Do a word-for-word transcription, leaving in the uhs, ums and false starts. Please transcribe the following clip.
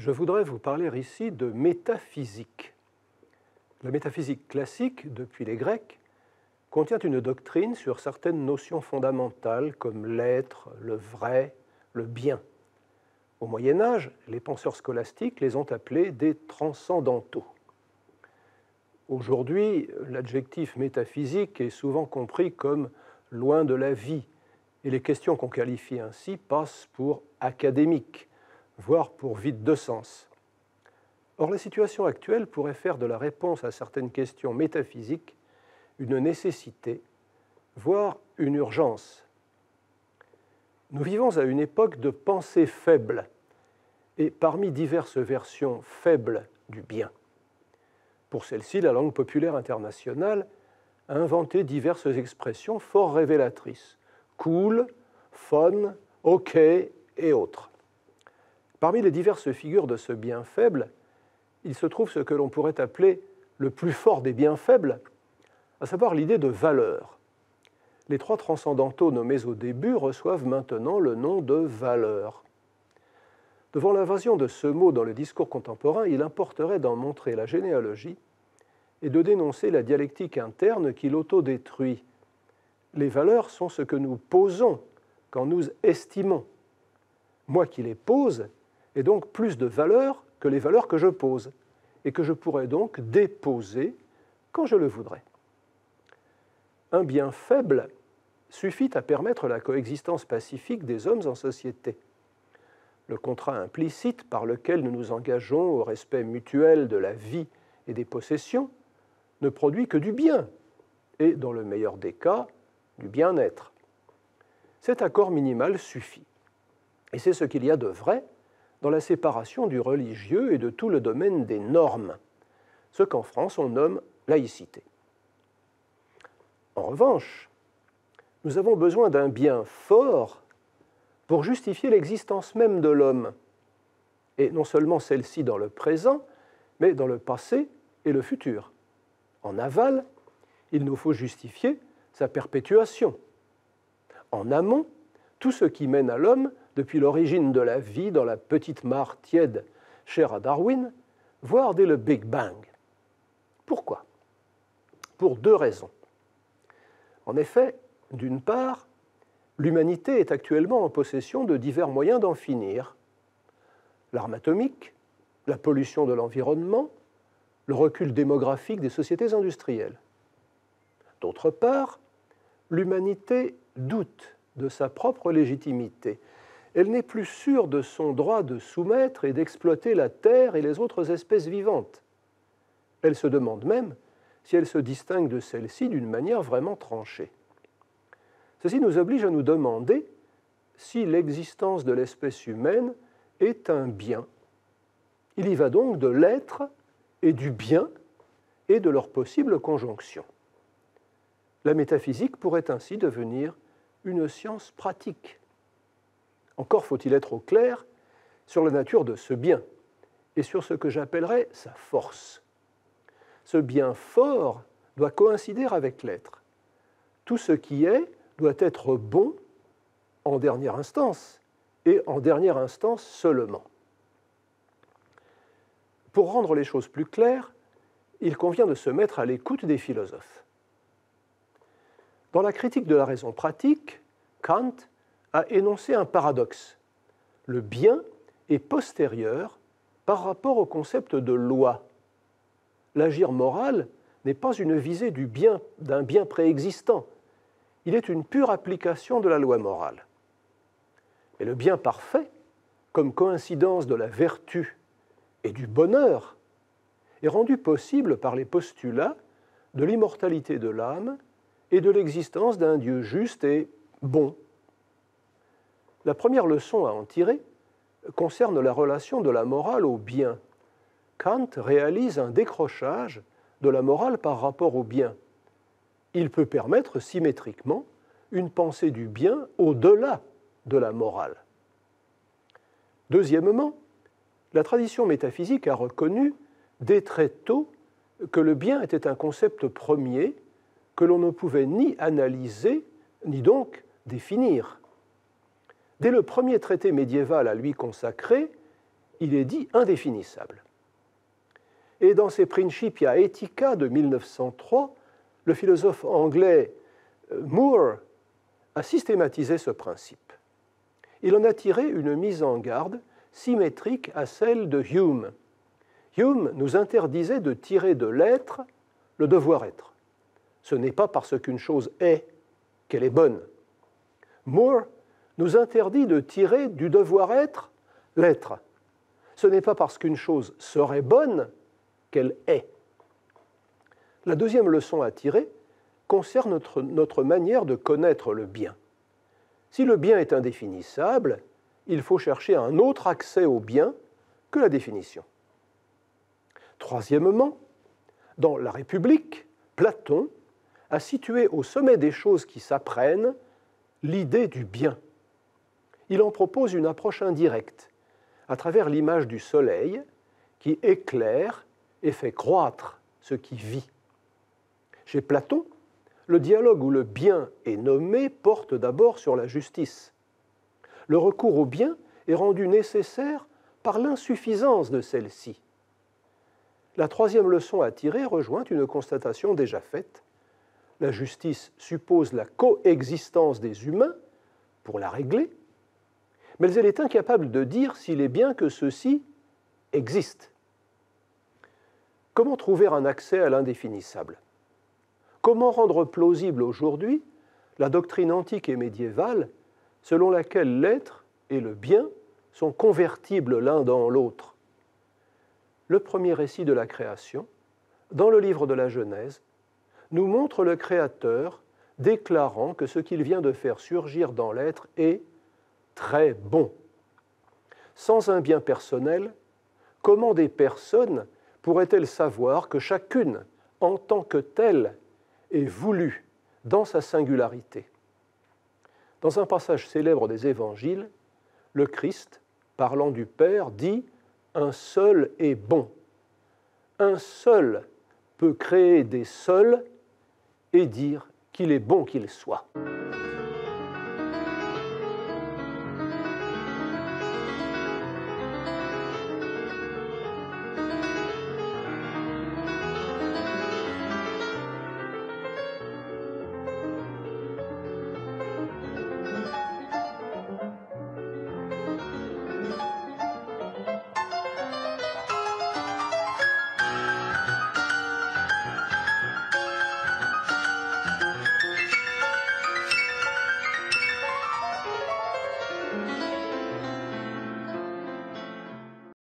je voudrais vous parler ici de métaphysique. La métaphysique classique, depuis les Grecs, contient une doctrine sur certaines notions fondamentales comme l'être, le vrai, le bien. Au Moyen Âge, les penseurs scolastiques les ont appelés des transcendantaux. Aujourd'hui, l'adjectif métaphysique est souvent compris comme loin de la vie, et les questions qu'on qualifie ainsi passent pour académiques, voire pour vides de sens. Or, la situation actuelle pourrait faire de la réponse à certaines questions métaphysiques une nécessité, voire une urgence. Nous vivons à une époque de pensée faible, et parmi diverses versions faibles du bien. Pour celle-ci, la langue populaire internationale a inventé diverses expressions fort révélatrices, cool, fun, ok et autres. Parmi les diverses figures de ce bien faible, il se trouve ce que l'on pourrait appeler le plus fort des biens faibles, à savoir l'idée de valeur. Les trois transcendantaux nommés au début reçoivent maintenant le nom de valeur. Devant l'invasion de ce mot dans le discours contemporain, il importerait d'en montrer la généalogie et de dénoncer la dialectique interne qui l'autodétruit. Les valeurs sont ce que nous posons quand nous estimons. Moi qui les pose ai donc plus de valeur que les valeurs que je pose, et que je pourrais donc déposer quand je le voudrais. Un bien faible suffit à permettre la coexistence pacifique des hommes en société. Le contrat implicite par lequel nous nous engageons au respect mutuel de la vie et des possessions ne produit que du bien, et dans le meilleur des cas, du bien-être. Cet accord minimal suffit, et c'est ce qu'il y a de vrai dans la séparation du religieux et de tout le domaine des normes, ce qu'en France on nomme laïcité. En revanche, nous avons besoin d'un bien fort pour justifier l'existence même de l'homme, et non seulement celle-ci dans le présent, mais dans le passé et le futur. En aval, il nous faut justifier sa perpétuation. En amont, tout ce qui mène à l'homme depuis l'origine de la vie dans la petite mare tiède chère à Darwin, voire dès le Big Bang. Pourquoi ? Pour deux raisons. En effet, d'une part, l'humanité est actuellement en possession de divers moyens d'en finir. L'arme atomique, la pollution de l'environnement, le recul démographique des sociétés industrielles. D'autre part, l'humanité doute de sa propre légitimité. Elle n'est plus sûre de son droit de soumettre et d'exploiter la Terre et les autres espèces vivantes. Elle se demande même si elle se distingue de celle-ci d'une manière vraiment tranchée. Ceci nous oblige à nous demander si l'existence de l'espèce humaine est un bien. Il y va donc de l'être et du bien et de leur possible conjonction. La métaphysique pourrait ainsi devenir une science pratique. Encore faut-il être au clair sur la nature de ce bien et sur ce que j'appellerais sa force. Ce bien fort doit coïncider avec l'être. Tout ce qui est doit être bon en dernière instance, et en dernière instance seulement. Pour rendre les choses plus claires, il convient de se mettre à l'écoute des philosophes. Dans la critique de la raison pratique, Kant a énoncé un paradoxe. Le bien est postérieur par rapport au concept de loi. L'agir moral n'est pas une visée du bien, d'un bien préexistant. Il est une pure application de la loi morale. Et le bien parfait, comme coïncidence de la vertu et du bonheur, est rendu possible par les postulats de l'immortalité de l'âme et de l'existence d'un Dieu juste et bon. La première leçon à en tirer concerne la relation de la morale au bien. Kant réalise un décrochage de la morale par rapport au bien. Il peut permettre symétriquement une pensée du bien au-delà de la morale. Deuxièmement, la tradition métaphysique a reconnu dès très tôt que le bien était un concept premier que l'on ne pouvait ni analyser, ni donc définir. Dès le premier traité médiéval à lui consacré, il est dit indéfinissable. Et dans ses Principia Ethica de mille neuf cent trois, le philosophe anglais Moore a systématisé ce principe. Il en a tiré une mise en garde symétrique à celle de Hume. Hume nous interdisait de tirer de l'être le devoir-être. Ce n'est pas parce qu'une chose est qu'elle est bonne. Moore nous interdit de tirer du devoir-être l'être. Ce n'est pas parce qu'une chose serait bonne qu'elle est. La deuxième leçon à tirer concerne notre, notre manière de connaître le bien. Si le bien est indéfinissable, il faut chercher un autre accès au bien que la définition. Troisièmement, dans La République, Platon a situé au sommet des choses qui s'apprennent l'idée du bien. Il en propose une approche indirecte, à travers l'image du soleil qui éclaire et fait croître ce qui vit. Chez Platon, le dialogue où le bien est nommé porte d'abord sur la justice. Le recours au bien est rendu nécessaire par l'insuffisance de celle-ci. La troisième leçon à tirer rejoint une constatation déjà faite. La justice suppose la coexistence des humains pour la régler, mais elle est incapable de dire s'il est bien que ceux-ci existent. Comment trouver un accès à l'indéfinissable ? Comment rendre plausible aujourd'hui la doctrine antique et médiévale selon laquelle l'être et le bien sont convertibles l'un dans l'autre ? Le premier récit de la création, dans le livre de la Genèse, nous montre le Créateur déclarant que ce qu'il vient de faire surgir dans l'être est très bon. Sans un bien personnel, comment des personnes pourraient-elles savoir que chacune, en tant que telle, est voulue dans sa singularité ? Dans un passage célèbre des Évangiles, le Christ, parlant du Père, dit « Un seul est bon ». Un seul peut créer des seuls et dire qu'il est bon qu'il soit.